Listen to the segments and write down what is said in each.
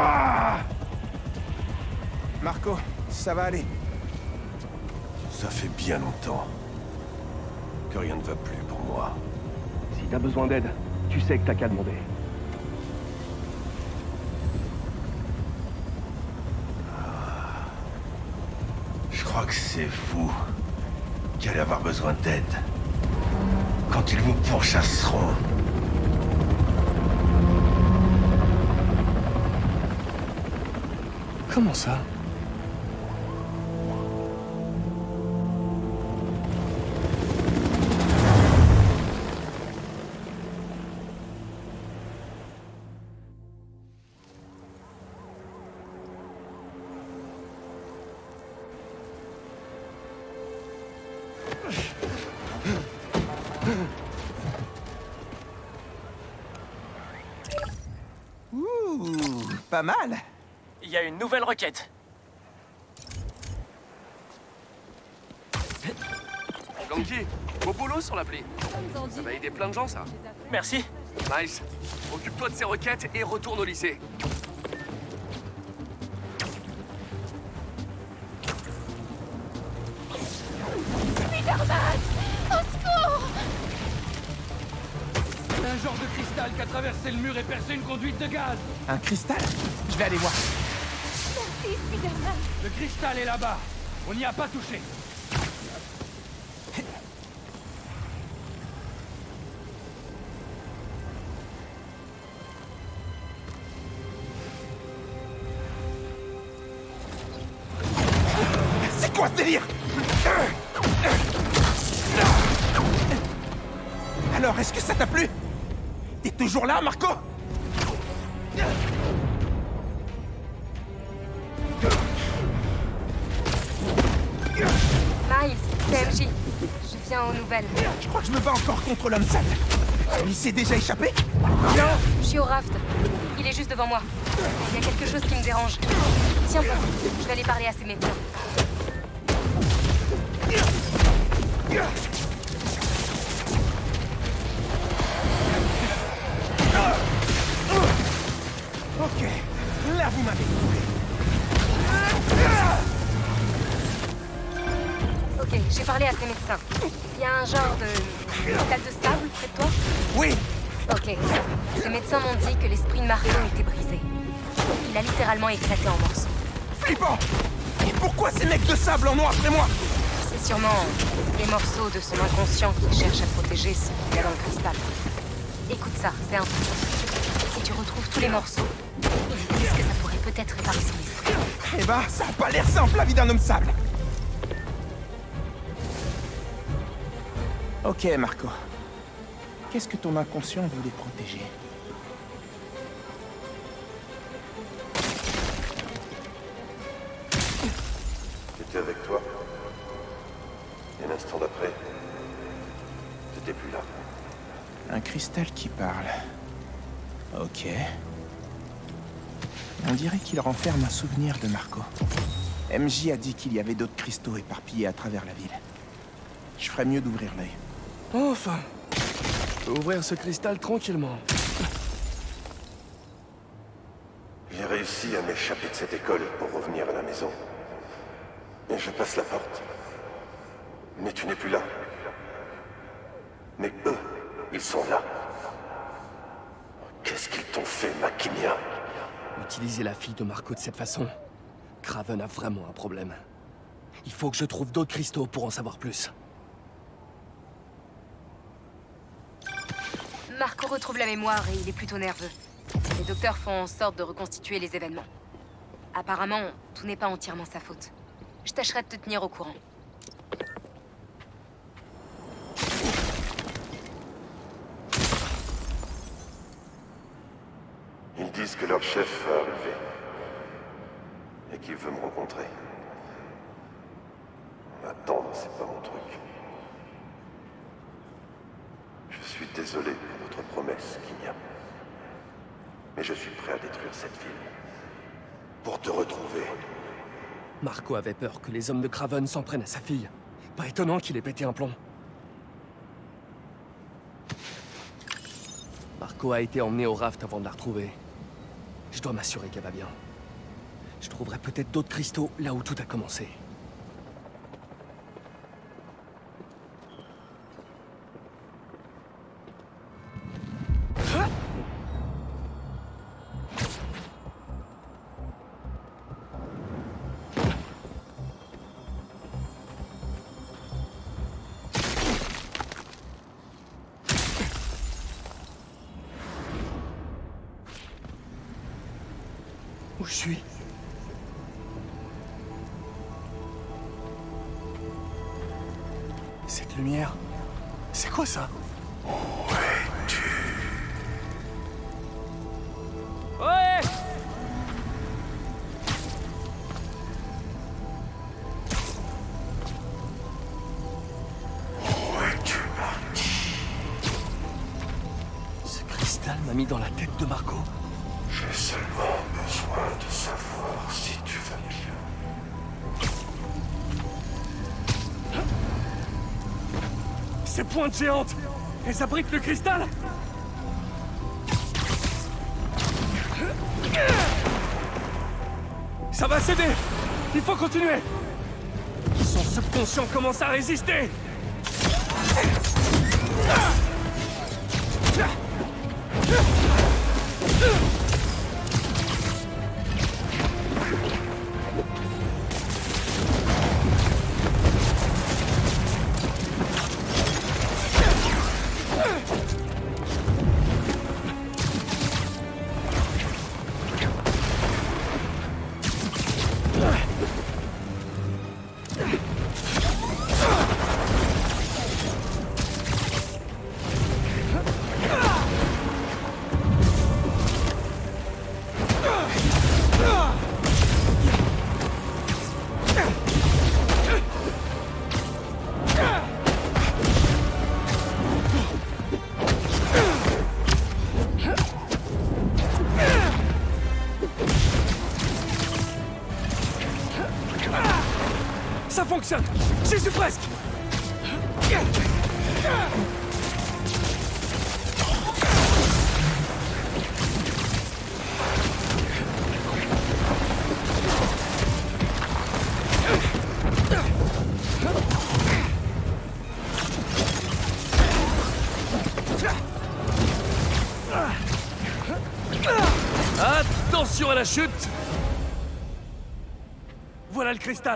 Marco, ça va aller. Ça fait bien longtemps que rien ne va plus pour moi. Si t'as besoin d'aide, tu sais que t'as qu'à demander. Je crois que c'est vous qui allez avoir besoin d'aide quand ils vous pourchasseront. Comment ça? Ouh, pas mal. Il y a une nouvelle requête. Ganki, beau boulot sur l'appli. Ça va aider plein de gens, ça. Merci. Nice. Occupe-toi de ces requêtes et retourne au lycée. Spider-Man! Au secours! Un genre de cristal qui a traversé le mur et percé une conduite de gaz. Un cristal? Je vais aller voir. Merci, Spider-Man! Le cristal est là-bas. On n'y a pas touché. C'est quoi ce délire? Alors, est-ce que ça t'a plu? T'es toujours là, Marco? Miles, c'est MJ. Je viens aux nouvelles. Je crois que je me bats encore contre l'homme sale. Il s'est déjà échappé? Non, je suis au raft. Il est juste devant moi. Il y a quelque chose qui me dérange. Tiens-toi, je vais aller parler à ses médecins. Ok, là vous m'avez trouvé. Ok, j'ai parlé à ses médecins. Il y a un genre de cristal de sable près de toi? Oui, Ok. Ces médecins m'ont dit que l'esprit de Marco était brisé. Il a littéralement éclaté en morceaux. flippant. Et pourquoi ces mecs de sable en ont après moi? C'est sûrement les morceaux de son inconscient qui cherche à protéger ce qu'il y a dans le cristal. Écoute ça, c'est un truc. Si tu retrouves tous les morceaux, ils disent que ça pourrait peut-être réparer son esprit. Eh ben, ça a pas l'air simple la vie d'un homme sable. Ok, Marco. Qu'est-ce que ton inconscient voulait protéger? J'étais avec toi. Et l'instant d'après, t'étais plus là. Un cristal qui parle. Ok. On dirait qu'il renferme un souvenir de Marco. MJ a dit qu'il y avait d'autres cristaux éparpillés à travers la ville. Je ferais mieux d'ouvrir l'œil. Enfin, je peux ouvrir ce cristal tranquillement. J'ai réussi à m'échapper de cette école pour revenir à la maison. Et je passe la porte. Mais tu n'es plus là. Mais eux, ils sont là. Qu'est-ce qu'ils t'ont fait, Makinia? Utiliser la fille de Marco de cette façon, Kraven a vraiment un problème. Il faut que je trouve d'autres cristaux pour en savoir plus. Marco retrouve la mémoire et il est plutôt nerveux. Les docteurs font en sorte de reconstituer les événements. Apparemment, tout n'est pas entièrement sa faute. Je tâcherai de te tenir au courant. Ils disent que leur chef va arriver. Et qu'il veut me rencontrer. Attendre, c'est pas mon truc. Je suis désolé pour votre promesse, Kinya. Mais je suis prêt à détruire cette ville. Pour te retrouver. Marco avait peur que les hommes de Kraven s'en prennent à sa fille. Pas étonnant qu'il ait pété un plomb. Marco a été emmené au raft avant de la retrouver. Je dois m'assurer qu'elle va bien. Je trouverai peut-être d'autres cristaux là où tout a commencé. Où je suis? Cette lumière, c'est quoi ça? Ouais! Ce cristal m'a mis dans la tête de Marco. J'ai seulement besoin de savoir si tu vas bien. Ces pointes géantes, elles abritent le cristal? Ça va céder! Il faut continuer! Son subconscient commence à résister! Ça fonctionne! J'y suis presque! Attention à la chute! Voilà le cristal!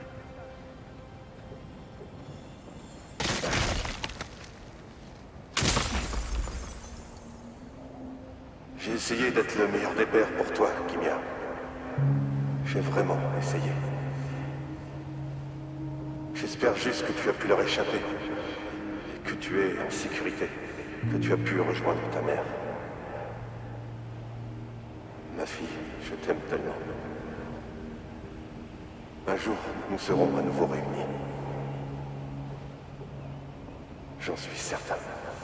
J'ai essayé d'être le meilleur des pères pour toi, Kimia. J'ai vraiment essayé. J'espère juste que tu as pu leur échapper. Et que tu es en sécurité. Que tu as pu rejoindre ta mère. Ma fille, je t'aime tellement. Un jour, nous serons à nouveau réunis. J'en suis certain.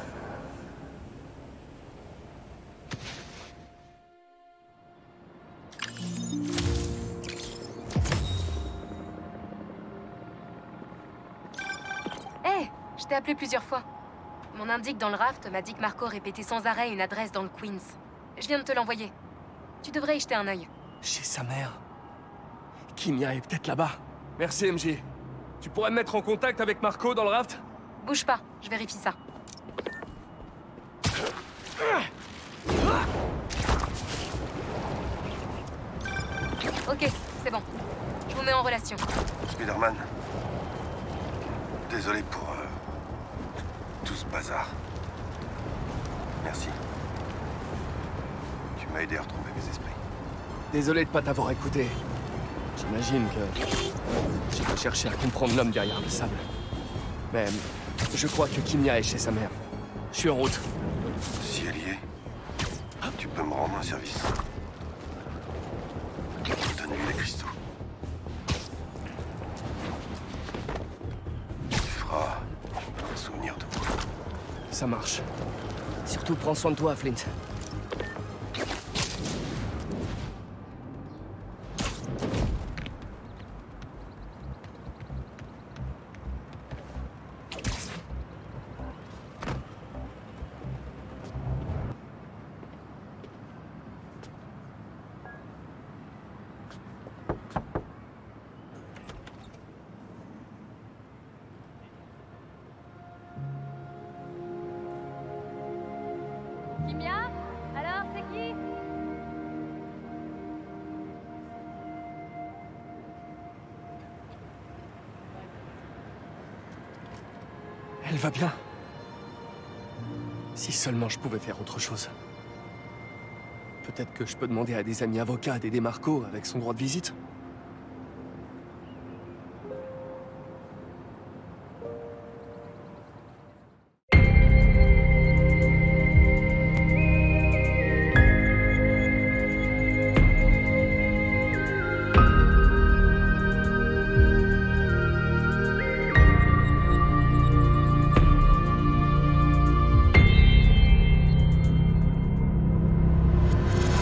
Je t'ai appelé plusieurs fois. Mon indique dans le raft m'a dit que Marco répétait sans arrêt une adresse dans le Queens. Je viens de te l'envoyer. Tu devrais y jeter un œil. Chez sa mère. Kimia est peut-être là-bas. Merci, MJ. Tu pourrais me mettre en contact avec Marco dans le raft? Bouge pas, je vérifie ça. Ok, c'est bon. Je vous mets en relation. Spider-Man. Désolé pour tout ce bazar. Merci. Tu m'as aidé à retrouver mes esprits. Désolé de pas t'avoir écouté. J'imagine que j'ai dû chercher à comprendre l'homme derrière le sable. Mais je crois que Kimia est chez sa mère. Je suis en route. Si elle y est, tu peux me rendre un service. Donne-lui les cristaux. Tu feras un souvenir de moi. Ça marche. Surtout prends soin de toi, Flint. Kimia? Alors, c'est qui? Elle va bien. Si seulement je pouvais faire autre chose. Peut-être que je peux demander à des amis avocats d'aider Marco avec son droit de visite.